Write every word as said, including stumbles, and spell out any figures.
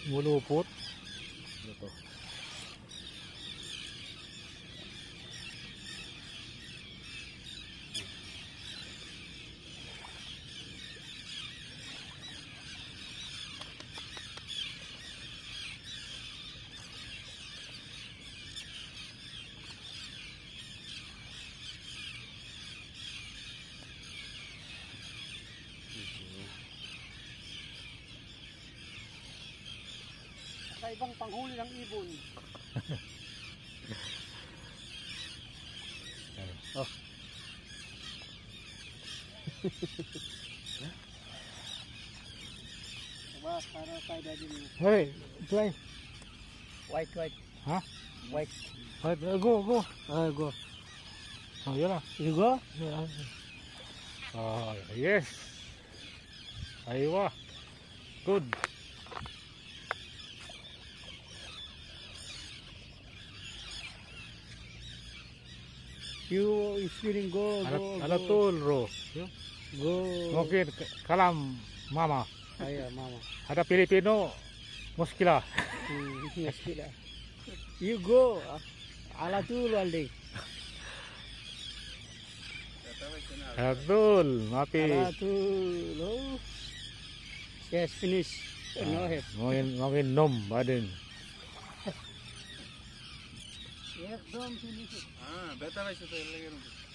mulupot. Ito. Sa ibang panghuli ng ibon. Oh. Diba, para tayo dali mo. Hey, play. White, white. Ha? White. Hey, go, go. Ah, go. Oh, yun na. You go? Ah, yes. Aywa. Good. You is feeling go, go, Alat, go. alat tul, bro. Go. Mungkin kalam mama. Ayo, mama. Ada Filipino muskila. Hmm, yes, kila. You go. Ala tul, Waldi. Atul, mapi. Ala tul. Oh. Yes, finish. No head. Mungkin mungkin nom badan. Yes, don't finish it. Ah, better I should have